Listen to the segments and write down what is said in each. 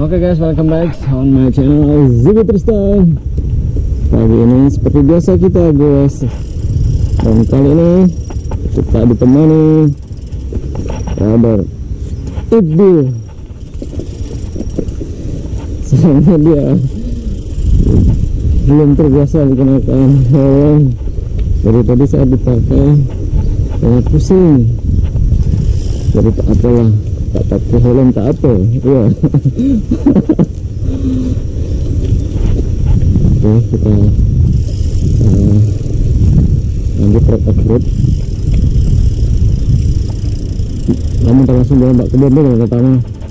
Oke guys, welcome back on my channel SINGGLE Tristan. Pagi ini seperti biasa kita guys, dan kali ini kita ditemani kabar IBDIL. Sayangnya dia belum terbiasa menggunakan helm, jadi tadi saat dipakai sangat pusing. Jadi tak apalah, tak pakai helm tak apa ya. Oke, kita lanjut trek off-road. Kamu kita langsung jalan ke kebun dulu pertama.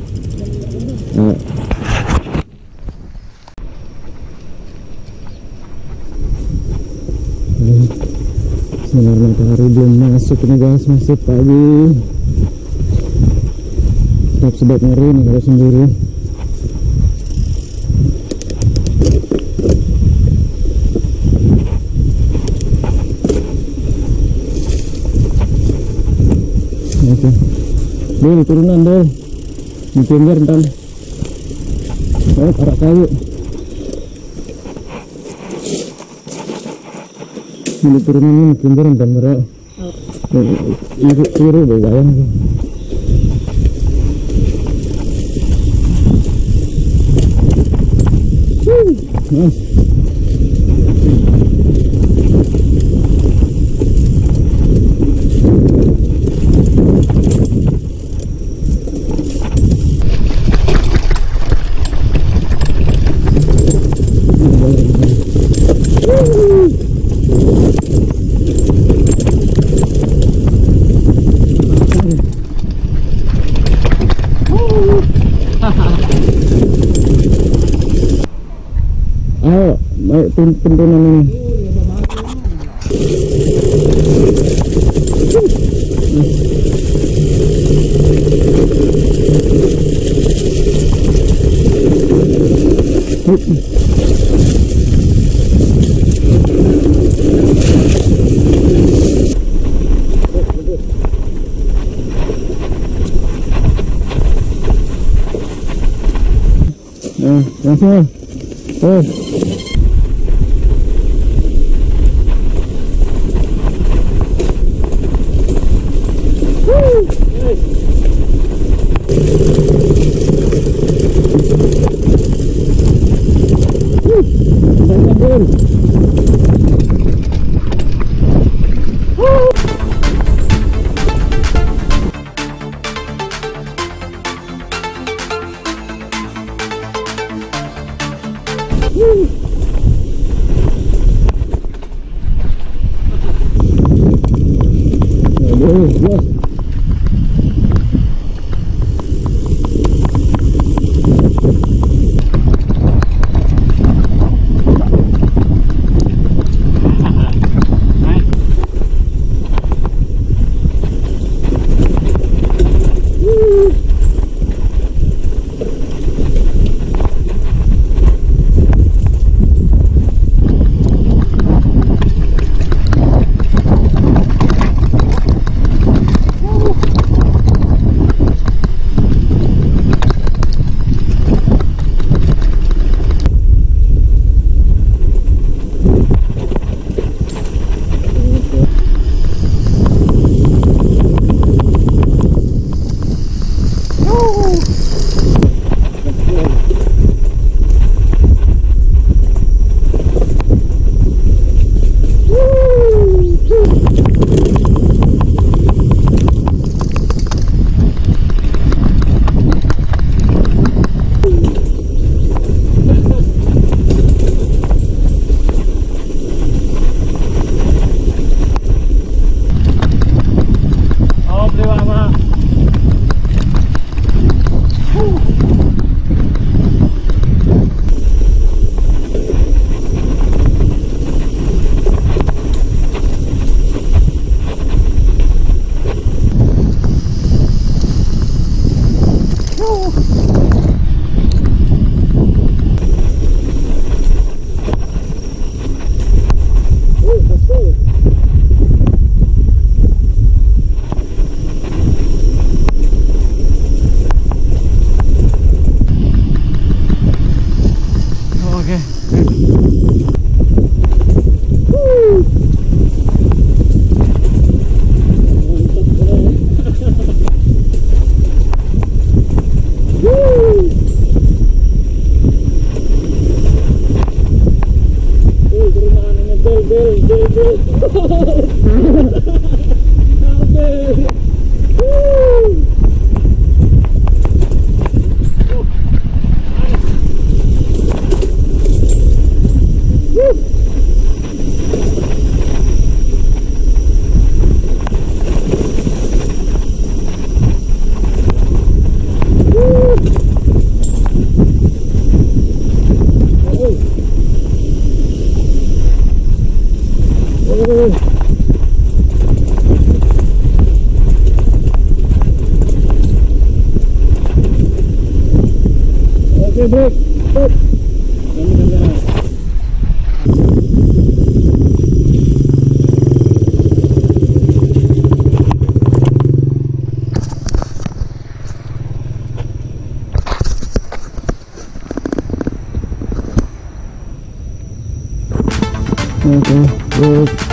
Sinar matahari belum masuk ini guys, masih pagi. Tetap sedap ngeri nih kalau sendiri. Oke, ini turunan deh, di pinggir ntar. Oh, karak kayu. Ini turunan ini pinggir ntar mereka. Iru deh bayang. Ayo, baik tuntunan ini. Langsung. Oke, break. Stop. Oke, break.